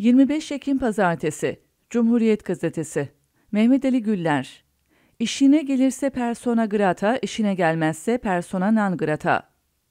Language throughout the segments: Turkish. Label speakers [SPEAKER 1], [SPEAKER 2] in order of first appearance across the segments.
[SPEAKER 1] 25 Ekim Pazartesi, Cumhuriyet Gazetesi. Mehmet Ali Güller. İşine gelirse persona grata, işine gelmezse persona non grata.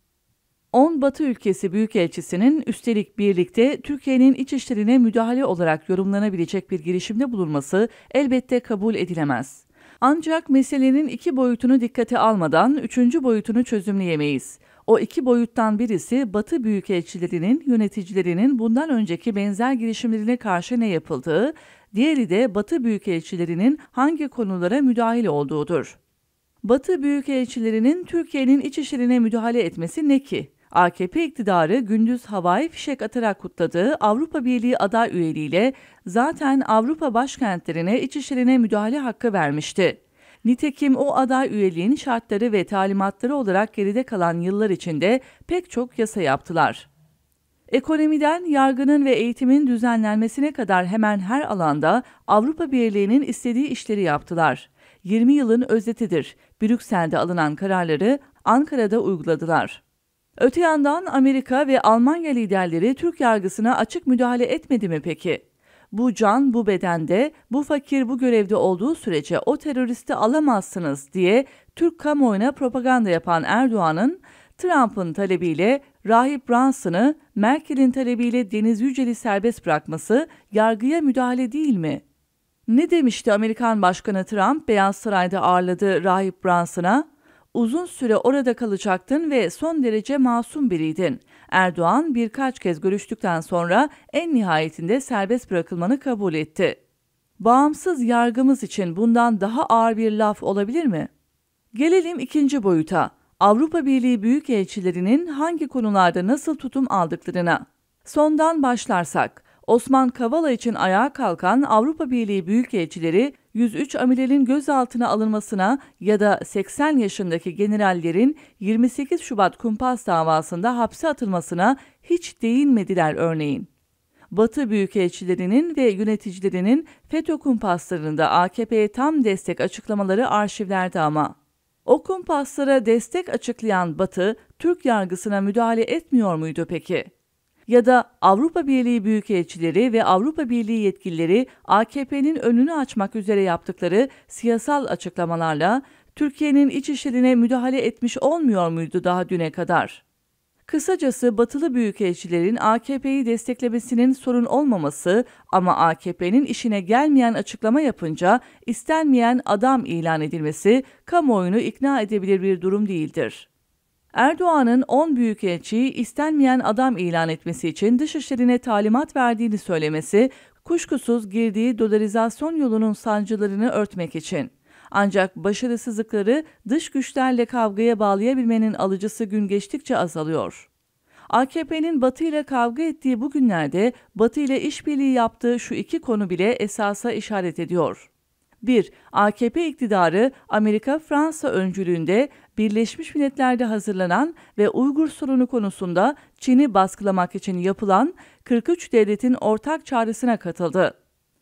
[SPEAKER 1] 10 Batı ülkesi büyükelçisinin üstelik birlikte Türkiye'nin iç işlerine müdahale olarak yorumlanabilecek bir girişimde bulunması elbette kabul edilemez. Ancak meselenin iki boyutunu dikkate almadan üçüncü boyutunu çözümleyemeyiz. O iki boyuttan birisi Batı büyükelçilerinin, yöneticilerinin bundan önceki benzer girişimlerine karşı ne yapıldığı, diğeri de Batı büyükelçilerinin hangi konulara müdahale olduğudur. Batı büyükelçilerinin Türkiye'nin iç işlerine müdahale etmesi ne ki? AKP iktidarı gündüz havai fişek atarak kutladığı Avrupa Birliği aday üyeliğiyle zaten Avrupa başkentlerine iç işlerine müdahale hakkı vermişti. Nitekim o aday üyeliğin şartları ve talimatları olarak geride kalan yıllar içinde pek çok yasa yaptılar. Ekonomiden yargının ve eğitimin düzenlenmesine kadar hemen her alanda Avrupa Birliği'nin istediği işleri yaptılar. 20 yılın özetidir. Brüksel'de alınan kararları Ankara'da uyguladılar. Öte yandan Amerika ve Almanya liderleri Türk yargısına açık müdahale etmedi mi peki? Bu can bu bedende, bu fakir bu görevde olduğu sürece o teröristi alamazsınız diye Türk kamuoyuna propaganda yapan Erdoğan'ın Trump'ın talebiyle Rahip Branson'ı, Merkel'in talebiyle Deniz Yücel'i serbest bırakması yargıya müdahale değil mi? Ne demişti Amerikan Başkanı Trump Beyaz Saray'da ağırladığı Rahip Branson'a? Uzun süre orada kalacaktın ve son derece masum biriydin. Erdoğan birkaç kez görüştükten sonra en nihayetinde serbest bırakılmanı kabul etti. Bağımsız yargımız için bundan daha ağır bir laf olabilir mi? Gelelim ikinci boyuta. Avrupa Birliği büyükelçilerinin hangi konularda nasıl tutum aldıklarına. Sondan başlarsak, Osman Kavala için ayağa kalkan Avrupa Birliği büyükelçileri 103 amiralin gözaltına alınmasına ya da 80 yaşındaki generallerin 28 Şubat kumpas davasında hapse atılmasına hiç değinmediler örneğin. Batı büyükelçilerinin ve yöneticilerinin FETÖ kumpaslarında AKP'ye tam destek açıklamaları arşivlerde ama. O kumpaslara destek açıklayan Batı, Türk yargısına müdahale etmiyor muydu peki? Ya da Avrupa Birliği büyükelçileri ve Avrupa Birliği yetkilileri AKP'nin önünü açmak üzere yaptıkları siyasal açıklamalarla Türkiye'nin iç işlerine müdahale etmiş olmuyor muydu daha düne kadar? Kısacası batılı büyükelçilerin AKP'yi desteklemesinin sorun olmaması ama AKP'nin işine gelmeyen açıklama yapınca istenmeyen adam ilan edilmesi kamuoyunu ikna edebilir bir durum değildir. Erdoğan'ın 10 büyükelçiyi istenmeyen adam ilan etmesi için dışişlerine talimat verdiğini söylemesi, kuşkusuz girdiği dolarizasyon yolunun sancılarını örtmek için. Ancak başarısızlıkları dış güçlerle kavgaya bağlayabilmenin alıcısı gün geçtikçe azalıyor. AKP'nin Batı ile kavga ettiği bu günlerde Batı ile işbirliği yaptığı şu iki konu bile esasa işaret ediyor. 1. AKP iktidarı Amerika-Fransa öncülüğünde Birleşmiş Milletler'de hazırlanan ve Uygur sorunu konusunda Çin'i baskılamak için yapılan 43 devletin ortak çağrısına katıldı.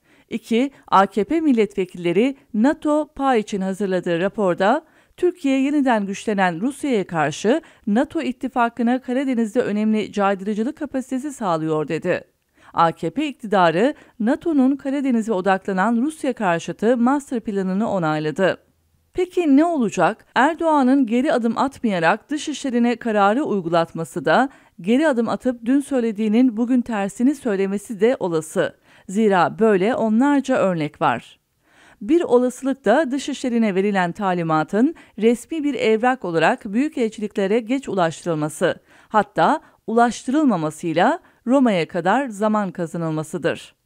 [SPEAKER 1] 2. AKP milletvekilleri NATO-PA için hazırladığı raporda Türkiye yeniden güçlenen Rusya'ya karşı NATO ittifakına Karadeniz'de önemli caydırıcılık kapasitesi sağlıyor dedi. AKP iktidarı NATO'nun Karadeniz'e odaklanan Rusya karşıtı master planını onayladı. Peki ne olacak? Erdoğan'ın geri adım atmayarak dışişlerine kararı uygulatması da geri adım atıp dün söylediğinin bugün tersini söylemesi de olası. Zira böyle onlarca örnek var. Bir olasılık da dışişlerine verilen talimatın resmi bir evrak olarak büyükelçiliklere geç ulaştırılması, hatta ulaştırılmamasıyla Roma'ya kadar zaman kazanılmasıdır.